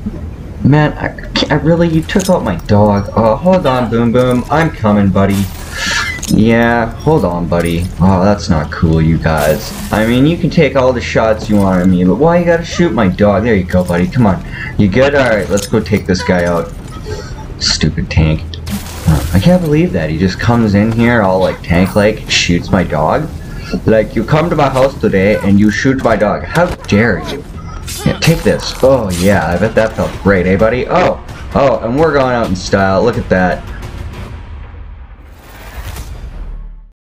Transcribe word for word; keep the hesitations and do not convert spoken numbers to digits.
Man, I, I really, you took out my dog. Oh, hold on, Boom Boom. I'm coming, buddy. Yeah, hold on, buddy. Oh, that's not cool, you guys. I mean, you can take all the shots you want at me, but why you gotta shoot my dog? There you go, buddy. Come on. You good? Alright, let's go take this guy out. Stupid tank. I can't believe that. He just comes in here all like tank-like, shoots my dog. Like, you come to my house today and you shoot my dog. How dare you? Yeah, take this. Oh, yeah, I bet that felt great, eh, buddy? Oh, oh, and we're going out in style. Look at that.